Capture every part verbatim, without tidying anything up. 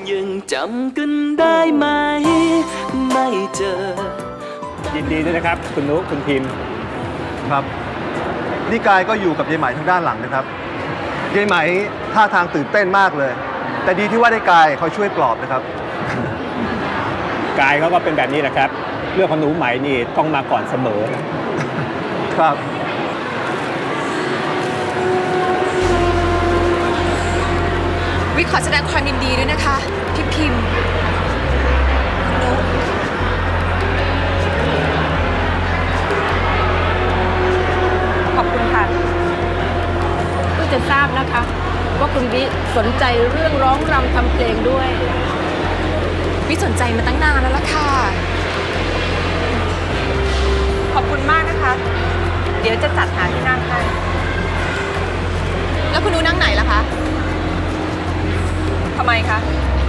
ยังจำกันได้ไหมไม่เจอยินดีด้วยนะครับคุณนุคุณพิมพ์ครับนี่กายก็อยู่กับยายไหมทางด้านหลังนะครับยายไหมท่าทางตื่นเต้นมากเลยแต่ดีที่ว่าได้กายเขาช่วยปลอบนะครับกายเขาก็เป็นแบบนี้แหละครับเรื่องของหนูไหมนี่ต้องมาก่อนเสมอครับวิขอแสดงความยินดีด้วยนะคะพี่พิมพ์นุ๊กขอบคุณค่ะก็จะทราบนะคะว่าคุณวิสนใจเรื่องร้องรำทำเพลงด้วยวิสนใจมาตั้งนานแล้วล่ะค่ะขอบคุณมากนะคะเดี๋ยวจะจัดหาที่นั่งให้แล้วคุณนุ๊กนั่งไหนล่ะคะทำไมคะ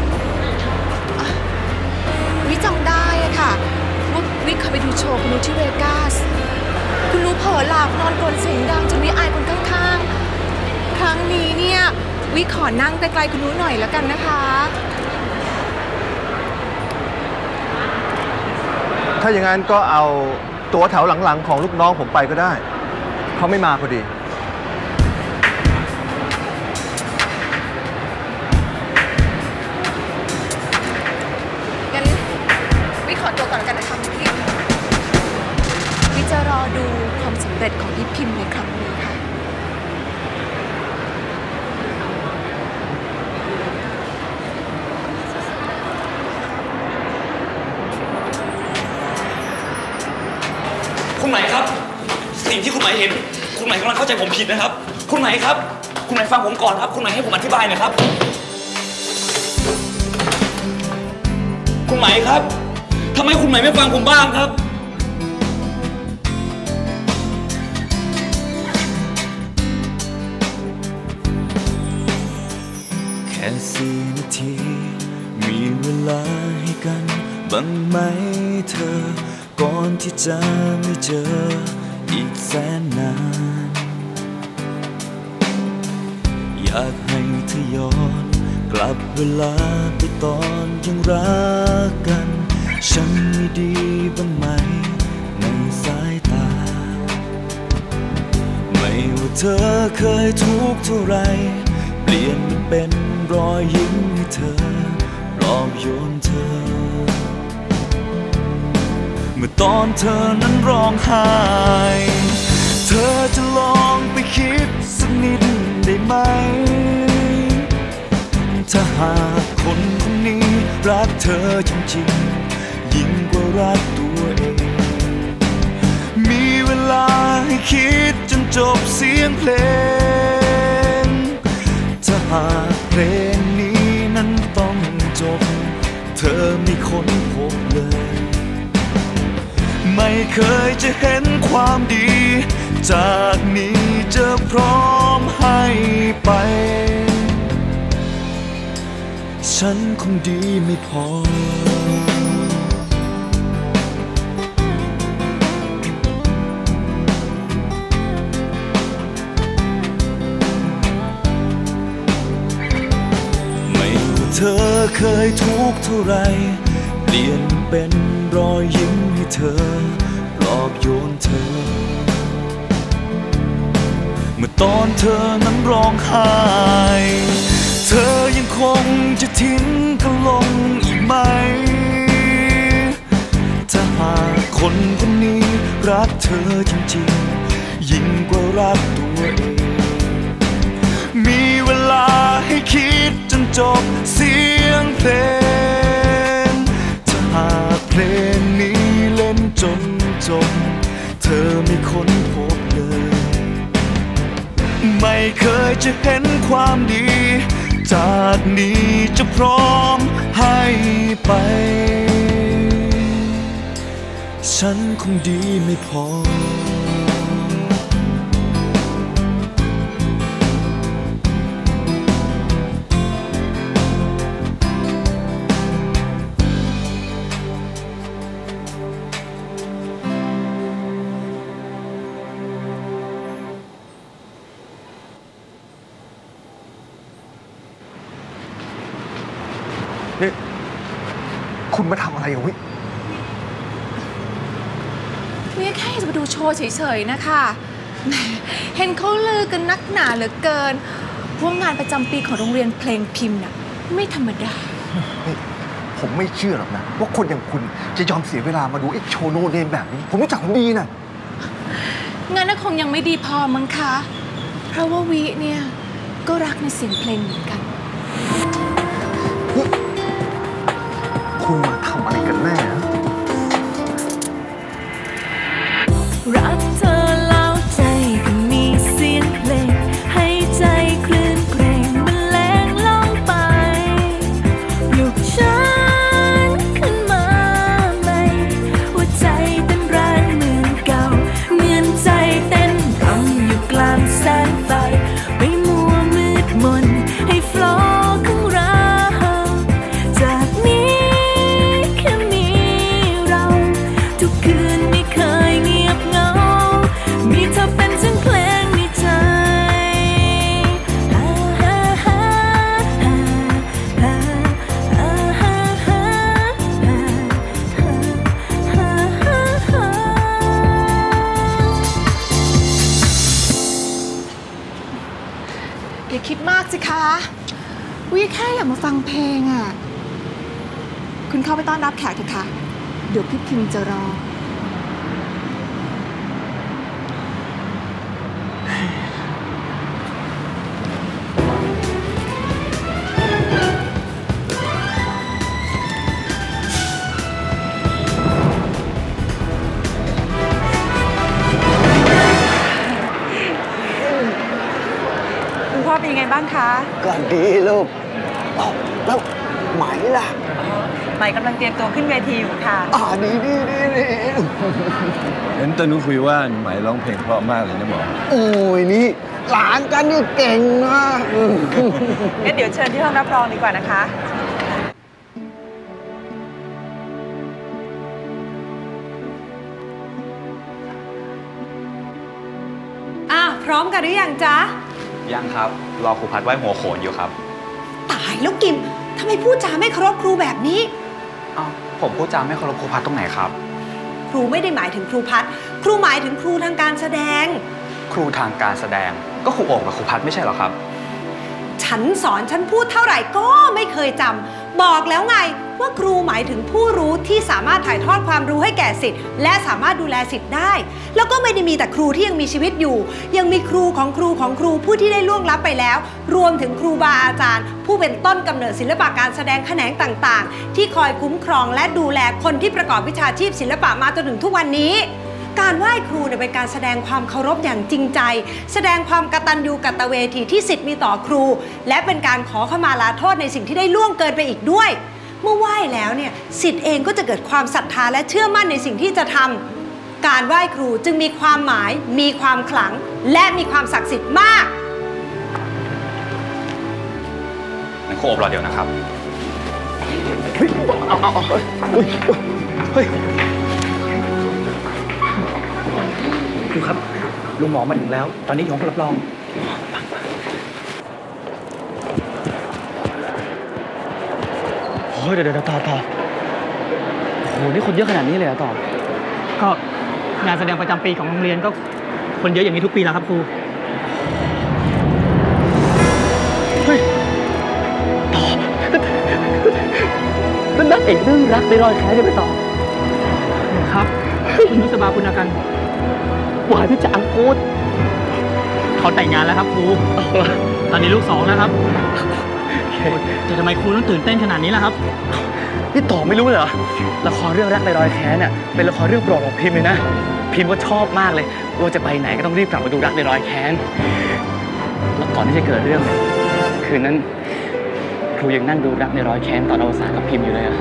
วิจำได้อะค่ะว่าวิเคยไปดูโชว์คุณนุ๊กที่เวกัสคุณนุ๊กเผลอหลับนอนกรนเสียงดังจนวิอายคนข้างๆครั้งนี้เนี่ยวิขอนั่งไกลๆคุณนุ๊กหน่อยแล้วกันนะคะถ้าอย่างนั้นก็เอาตัวแถวหลังๆของลูกน้องผมไปก็ได้เขาไม่มาพอดีขอตัวก่อนกันนะคะพี่พิมพ์วิจะรอดูความสำเร็จของพี่พิมพ์ในครั้งนี้ค่ะคุณไหมครับสิ่งที่คุณไหมเห็นคุณไหมกำลังเข้าใจผมผิดนะครับคุณไหมครับคุณไหมฟังผมก่อนครับคุณไหมให้ผมอธิบายหน่อยครับคุณไหมครับทำไมคุณไหมไม่ฟังผมบ้างครับแค่สี่นาทีมีเวลาให้กันบ้างไหมเธอก่อนที่จะไม่เจออีกแสนนานอยากให้เธอย้อนกลับเวลาไปตอนยังรักกันฉันไม่ดีบ้างไหมในสายตาไม่ว่าเธอเคยทุกข์เท่าไรเปลี่ยนมันเป็นรอยยิ้มให้เธอปลอบโยนเธอเมื่อตอนเธอนั้นร้องไห้เธอจะลองไปคิดสักนิดได้ไหมถ้าหากคนคนนี้รักเธอจริงๆยิ่งกว่ารักตัวเองมีเวลาให้คิดจนจบเสียงเพลงถ้าหากเพลงนี้นั้นต้องจบเธอไม่ค้นพบเลยไม่เคยจะเห็นความดีจากนี้จะพร้อมให้ไปฉันคงดีไม่พอไม่ว่าเธอเคยทุกข์เท่าไรเปลี่ยนเป็นรอยยิ้มให้เธอปลอบโยนเธอเมื่อตอนเธอนั้นร้องไห้เธอยังคงจะทิ้งกันลงอีกไหมถ้าหากคนคนนี้รักเธอจริงๆยิ่งกว่ารักตัวเองมีเวลาให้คิดจนจบเสียงเพลงถ้าหากเพลงนี้เล่นจนจบเธอไม่ค้นพบเลยไม่เคยจะเห็นความดีจากนี้จะพร้อมให้ไปฉันคงดีไม่พอคนี่คุณมาทำอะไรอ่ะวิวิแค่จะมาดูโชว์เฉยๆนะคะเห็นเขาลือกันนักหนาเหลือเกินพวกงานประจำปีของโรงเรียนเพลงพิมพ์น่ะไม่ธรรมดาผมไม่เชื่อหรอกนะว่าคนอย่างคุณจะยอมเสียเวลามาดูไอ้โชว์โนเนมแบบนี้ผมรู้จักคุณดีนะงั้นน่ะคงยังไม่ดีพอมั้งคะเพราะว่าวิเนี่ยก็รักในเสียงเพลงเหมือนกันคุณมาทำอะไรกันแน่รักเธอแล้วใจก็มีเสียงเพลงให้ใจคลื่นเพลงบรรเลงล่องไปปลุกฉันขึ้นมาใหม่หัวใจเต้นแรงเหมือนเก่าเหมือนใจเต้นรำอยู่กลางแสงไฟไม่มัวมืดมนให้โฟลว์ของเราจากนี้แค่มีเราทุกคืนไม่เคยเงียบเหงามีเธอเป็นเสียงเพลงในใจอย่าคิดมากสิคะวิแค่อยากมาฟังเพลงอ่ะคุณเข้าไปต้อนรับแขกเถอะค่ะเดี๋ยวพี่พิมจะรอคุณพ่อเป็นยังไงบ้างคะก็ดีลูกแล้วไหมล่ะไหมกำลังเตรียมตัวขึ้นเวทีอยู่ค่ะอ่าดีดีดีดีเห็นตานุคุยว่าไหมร้องเพลงเพราะมากเลยนะหมอโอ้ยนี่หลานกันนี่เก่งนะงั้นเดี๋ยวเชิญที่ห้องรับรองดีกว่านะคะอ่ะพร้อมกันหรือยังจ๊ะยังครับรอครูพัดไหว้หัวโขนอยู่ครับตายแล้วกิมทำไมพูดจาไม่เคารพครูแบบนี้อ้าวผมพูดจาไม่เคารพครูพัดตรงไหนครับครูไม่ได้หมายถึงครูพัดครูหมายถึงครูทางการแสดงครูทางการแสดงก็ครูโอ่งกับครูพัดไม่ใช่หรอครับฉันสอนฉันพูดเท่าไหร่ก็ไม่เคยจำบอกแล้วไงว่าครูหมายถึงผู้รู้ที่สามารถถ่ายทอดความรู้ให้แก่ศิษย์และสามารถดูแลศิษย์ได้แล้วก็ไม่ได้มีแต่ครูที่ยังมีชีวิตอยู่ยังมีครูของครูของครูผู้ที่ได้ล่วงลับไปแล้วรวมถึงครูบาอาจารย์ผู้เป็นต้นกำเนิดศิลปะการแสดงแขนงต่างๆที่คอยคุ้มครองและดูแลคนที่ประกอบวิชาชีพศิลปะมาจนถึงทุกวันนี้การไหว้ครูเนี่ยเป็นการแสดงความเคารพอย่างจริงใจแสดงความกตัญญูกตเวทีที่ศิษย์มีต่อครูและเป็นการขอขมาลาโทษในสิ่งที่ได้ล่วงเกินไปอีกด้วยเมื่อไหว้แล้วเนี่ยศิษย์เองก็จะเกิดความศรัทธาและเชื่อมั่นในสิ่งที่จะทำการไหว้ครูจึงมีความหมายมีความขลังและมีความศักดิ์สิทธิ์มากงั้นครูอบรอเดี๋ยวนะครับเฮ้ยเอาเอาเอาเฮ้ยเฮ้ยครูครับลุงหมอมาถึงแล้วตอนนี้อยู่ห้องรับรองโอ้ยเดี๋ยวเดี๋ยวต่อต่อโอ้โหนี่คนเยอะขนาดนี้เลยเหรอต่อก็งานแสดงประจำปีของโรงเรียนก็คนเยอะอย่างนี้ทุกปีแล้วครับครูเฮ้ยต่อนั่นนักเอกเรื่องรักในรอยแค้นได้ไหมต่อครับคุณนุสบาคุณอากันหวานที่จะอังกูดเขาแต่งงานแล้วครับครูตอนนี้ลูกสองแล้วครับแต่ทำไมครูต้องตื่นเต้นขนาดนี้ล่ะครับนี่ต่อไม่รู้เหรอละครเรื่องรักในรอยแค้นเนี่ยเป็นละครเรื่องโปรดของพิมพ์เลยนะพิมพ์ก็ชอบมากเลยว่าจะไปไหนก็ต้องรีบกลับมาดูรักในรอยแค้นแล้วก่อนที่จะเกิดเรื่องคืนนั้นครูยังนั่งดูรักในรอยแค้นตอนอวสานกับพิมพ์อยู่เลยอะ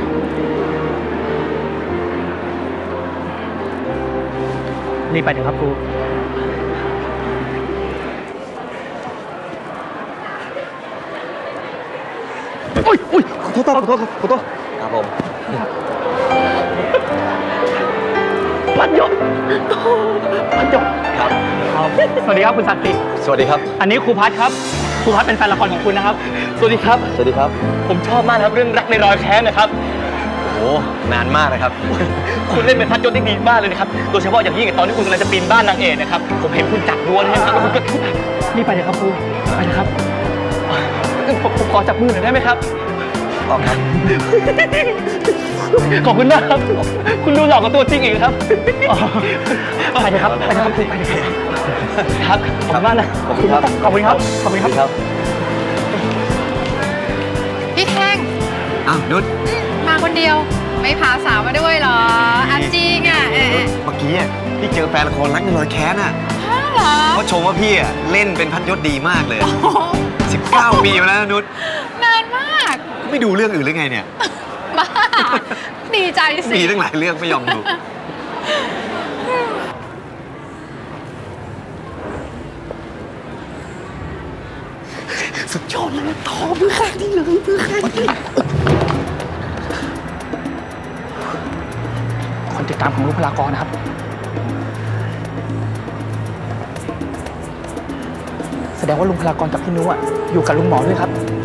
รีบไปเถอะครับครูโอ้ยโอ้ยขอโทษขอโทษขอโทษครับผมปัญญ์ปัญญ์ครับสวัสดีครับคุณศักดิ์ศรีสวัสดีครับอันนี้ครูพัดครับครูพัดเป็นแฟนละครของคุณนะครับสวัสดีครับสวัสดีครับผมชอบมากครับเรื่องรักในรอยแค้นนะครับโอ้นานมากนะครับคุณเล่นเป็นพัดยศได้ดีมากเลยนะครับโดยเฉพาะอย่างยิ่งตอนที่คุณกำลังจะปีนบ้านนางเอกนะครับผมเห็นคุณจับดวลใช่ไหมครับแล้วคุณก็นี่ไปเลยครับครูไปเลยครับผมผมขอจับมือหน่อยได้ไหมครับอ๋อครับขอบคุณมากครับคุณดูหล่อกว่าตัวจริงอีกครับไปเลยครับไปเลยครับไปเลยครับขอบคุณมากนะขอบคุณครับขอบคุณครับขอบคุณครับพี่แท่งอ้าวนุชมาคนเดียวไม่พาสาวมาด้วยเหรออันจริงอ่ะเมื่อกี้พี่เจอแฟนละครรักในรอยแค้นอ่ะเหรอเขาชมว่าพี่อ่ะเล่นเป็นพัดยศดีมากเลยสิบเก้าปีมาแล้วนุชนานมากไม่ดูเรื่องอื่นหรือไงเนี่ยบ้าดีใจสิมีตั้งหลายเรื่องไม่ยอมดูสุดยอดเลยทอมือข้างนี่เลยมือข้างนี่คนติดตามของลุงพลากรนะครับแสดงว่าลุงพลากรกับพี่นุ้ยอยู่กับลุงหมอด้วยครับ